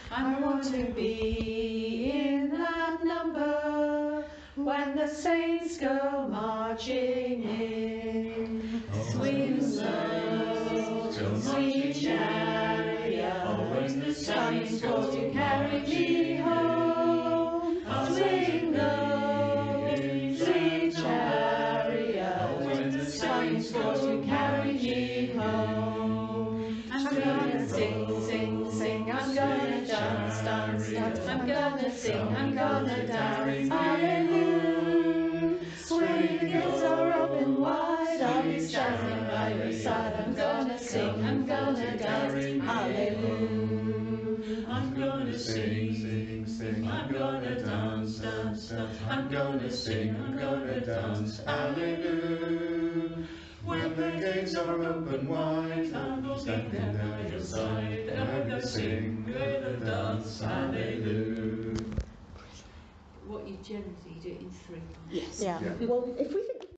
I want to be in that number when the saints go marching in. Swing low, sweet chariot, when the saints go to carry me home. Swing low, sweet chariot, when the saints go to carry me home. I'm gonna sing, sing, sing, I'm gonna dance, dance, dance, I'm gonna sing, I'm gonna dance, hallelujah. When the gates are open wide, I'll be standing by your side. I'm gonna sing, I'm gonna dance, hallelujah. I'm gonna sing, sing, sing, I'm gonna dance, dance, dance, I'm gonna sing, I'm gonna dance, hallelujah. When the gates are open wide, I'll be standing by your side. I'm gonna sing, gonna dance, hallelujah. What you generally do it in three. Yes. Yeah. Yeah. Well, if we think